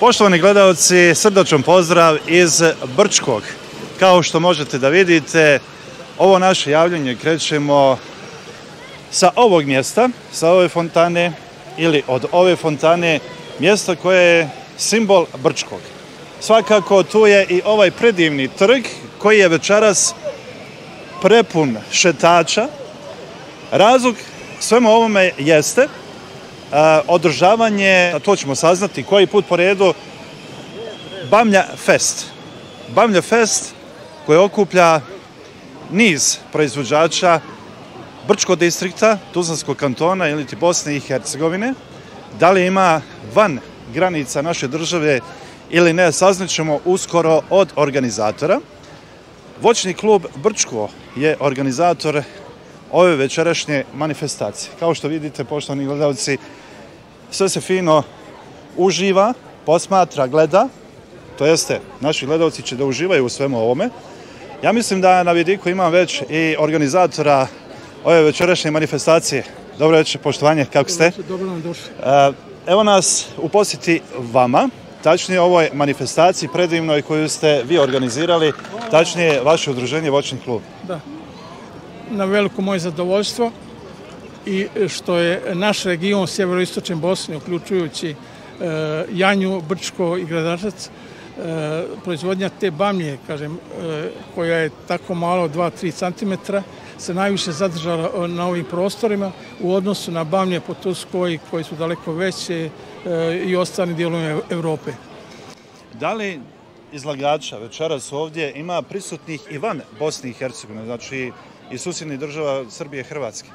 Poštovani gledalci, srdačan pozdrav iz Brčkog. Kao što možete da vidite, ovo naše javljanje krećemo sa ovog mjesta, sa ove fontane ili od ove fontane, mjesta koje je simbol Brčkog. Svakako tu je i ovaj predivni trg koji je večeras prepun šetača. Razlog svemu ovome jeste održavanje, a to ćemo saznati koji put po redu, Bamlja Fest. Bamlja Fest koji okuplja niz proizvođača Brčkog distrikta, Tuzlanskog kantona ili Bosne i Hercegovine. Da li ima van granica naše države ili ne, saznaćemo uskoro od organizatora. Voćni klub Brčko je organizator ove večerašnje manifestacije. Kao što vidite, poštovani gledalci, sve se fino uživa, posmatra, gleda, to jeste, naši gledalci će da uživaju u svemu ovome. Ja mislim da na vidiku imam već i organizatora ove večerašnje manifestacije. Dobro večer, poštovanje, kako ste? Dobro nam došli. Evo nas u posjeti vama, tačnije ovoj manifestaciji predivnoj koju ste vi organizirali, tačnije vaše udruženje Voćni klub. Da, na veliko moje zadovoljstvo i što je naš region sjeveroistočne Bosne, uključujući Janju, Brčko i Gradačac, proizvodnja te bamlje, kažem, koja je tako malo, 2-3 cm, se najviše zadržala na ovim prostorima u odnosu na bamlje po Turskoj, koji su daleko veće i ostalim dijelovima Evrope. Da li izlagača večeras ovdje ima prisutnih i van Bosne i Hercegovine, znači i susjednih država Srbije i Hrvatske?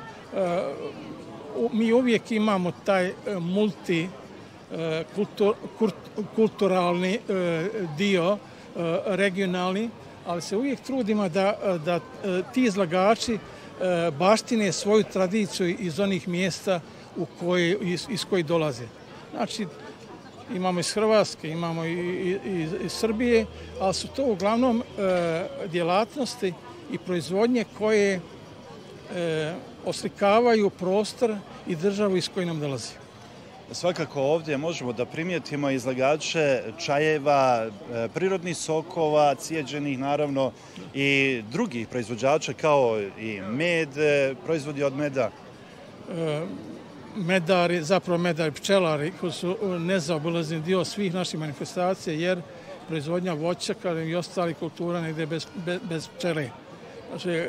Mi uvijek imamo taj multikulturalni dio, regionalni, ali se uvijek trudimo da ti izlagači baštine svoju tradiciju iz onih mjesta iz kojih dolaze. Znači, imamo iz Hrvatske, imamo i iz Srbije, ali su to uglavnom djelatnosti i proizvodnje koje oslikavaju prostor i državu iz koje nam dolazi. Svakako ovdje možemo da primijetimo izlagače čajeva, prirodnih sokova, cijeđenih naravno i drugih proizvođača kao i med, proizvodi od meda. Medari, zapravo medari, pčelari koji su nezaobilazni dio svih naših manifestacija, jer proizvodnja voća i ostalih kultura negdje bez pčele. Znači,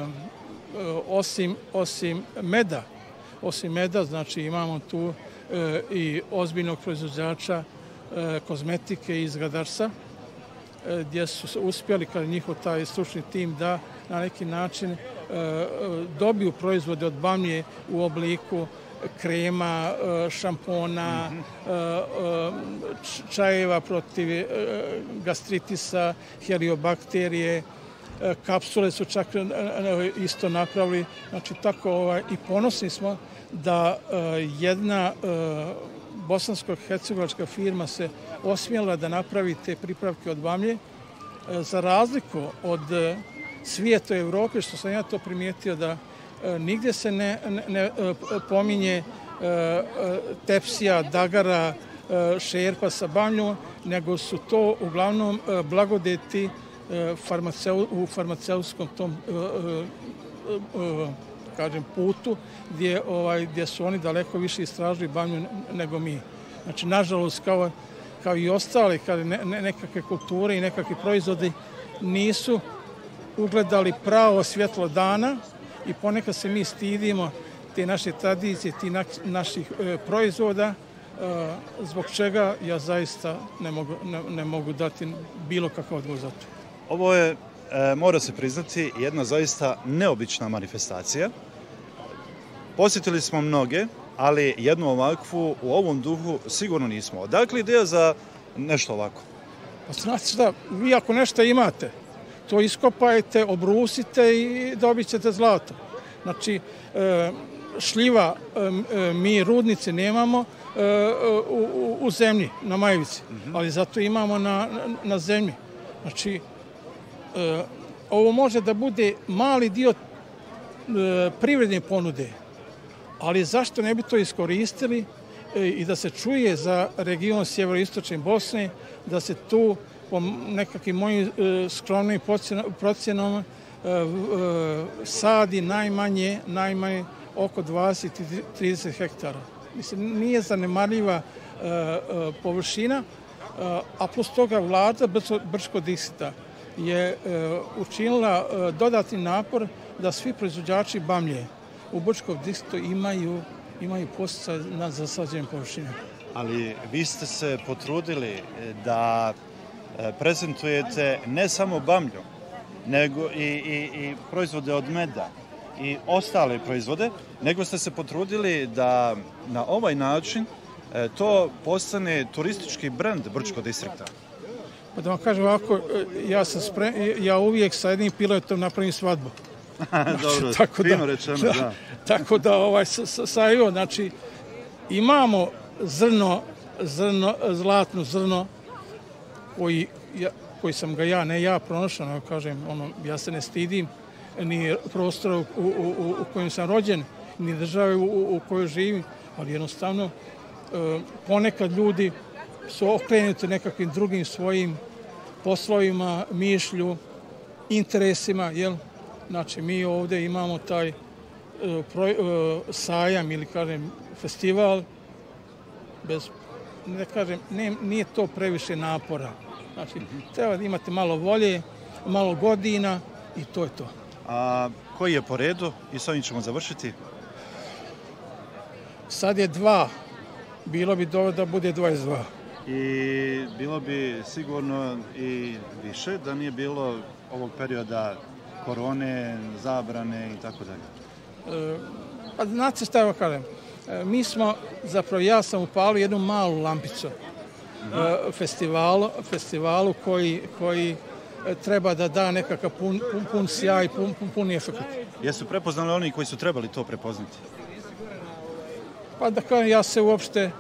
osim meda, znači imamo tu i ozbiljnog proizvođača kozmetike iz Gradačca, gdje su uspjeli, kada njihov taj stručni tim, da na neki način dobiju proizvode od bamlje u obliku krema, šampona, čajeva protiv gastritisa, heliobakterije, kapsule su čak isto napravili. Znači, tako i ponosni smo da jedna bosansko-hercegovačka firma se osmjela da napravi te pripravke od bamlje, za razliku od svijeta u Evropi, što sam ja to primijetio, da nigdje se ne pominje tepsija, dagara, šerpa sa bamljom, nego su to uglavnom blagodeti u farmaceutskom tom putu, gdje su oni daleko više istražili bamlju nego mi. Znači, nažalost, kao i ostali nekakve kulture i nekakvi proizvodi nisu ugledali pravo svjetlo dana i ponekad se mi stidimo te naše tradicije, ti naših proizvoda, zbog čega ja zaista ne mogu dati bilo kakav odgovor za to. Ovo je, mora se priznati, jedna zaista neobična manifestacija. Posjetili smo mnoge, ali jednu ovakvu u ovom duhu sigurno nismo. Odakle ideja za nešto ovako? Pa znate šta, vi ako nešto imate, to iskopajte, obrusite i dobit ćete zlato. Znači, šljiva, mi rudnice nemamo u zemlji, na Majevici, ali zato imamo na zemlji. Znači, ovo može da bude mali dio privredne ponude, ali zašto ne bi to iskoristili i da se čuje za region sjeveroistočne Bosne, da se tu po nekakvim mojim skromnim procjenama sadi najmanje oko 20-30 hektara. Mislim, nije zanemarljiva površina, a plus toga vlada Brčko-Distrikta je učinila dodatni napor da svi proizvođači bamlje u Brčkom distriktu imaju podsticaj na zasađenje površine. Ali vi ste se potrudili da prezentujete ne samo bamlju, nego i proizvode od meda i ostale proizvode, nego ste se potrudili da na ovaj način to postane turistički brend Brčkog distrikta. Pa da vam kažem ovako, ja uvijek sa jednim piletom napravim svadbu. Dobro, fino rečeno, da. Tako da, znači, imamo zlatno zrno, koji sam ga ne ja pronašao, kažem, ja se ne stidim ni prostora u kojem sam rođen, ni države u kojoj živim, ali jednostavno ponekad ljudi su okrenuti nekakvim drugim svojim poslovima, mišlju, interesima, jel? Znači, mi ovdje imamo taj sajam ili, kažem, festival, nije to previše napora. Znači, treba imati malo volje, malo godina i to je to. A koji je po redu i s ovim ćemo završiti? Sad je 2. Bilo bi dobro da bude 22. I bilo bi sigurno i više da nije bilo ovog perioda korone, zabrane i tako dalje. Pa znate šta ja kažem, mi smo, zapravo ja sam upalio jednu malu lampicu festivalu koji treba da da nekakav pun sjaj, pun efekt. Jesu prepoznali oni koji su trebali to prepoznati? Pa da kažem, ja se uopšte,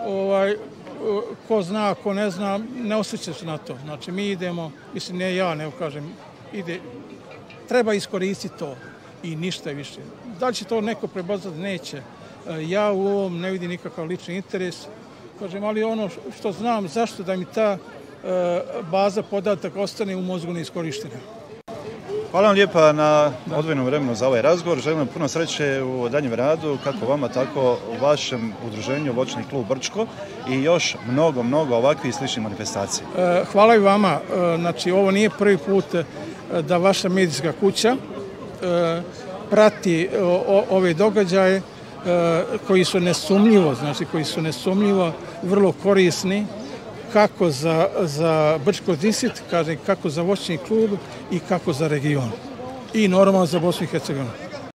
ko zna, ko ne zna, ne osjeća se na to. Znači, mi idemo, mislim, ne ja, ne kažem, treba iskoristiti to i ništa više. Da li će to neko prepoznati? Neće. Ja u ovom ne vidim nikakav lični interes. Kažem, ali ono što znam, zašto da mi ta baza podataka ostane u mozgu neiskorištena. Hvala vam lijepa na odvojenom vremenu za ovaj razgovor. Želim vam puno sreće u daljem radu, kako vama, tako u vašem udruženju Voćni klub Brčko i još mnogo ovakvih sličnih manifestacija. Hvala i vama. Znači, ovo nije prvi put da vaša medijska kuća prati ove događaje koji su nesumnjivo vrlo korisni kako za Brčko distrikt, kako za Voćni klub i kako za region. I normalno za Bosnu i Hercegovinu.